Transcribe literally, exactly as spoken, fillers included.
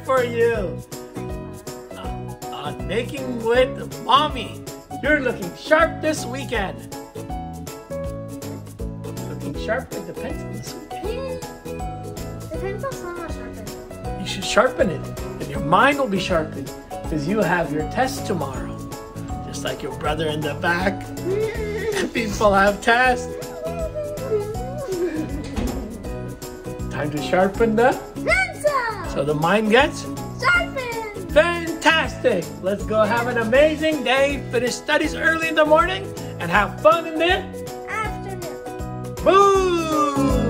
for you. Uh, on Making with Mommy. You're looking sharp this weekend. Looking sharp with the pencil this weekend. The pencil's not sharpened. You should sharpen it, and your mind will be sharpened because you have your test tomorrow. Just like your brother in the back. People have tests. Time to sharpen the Pencil! so the mind gets Sharpen! fantastic. Let's go have an amazing day. Finish studies early in the morning and have fun in the Afternoon. boom.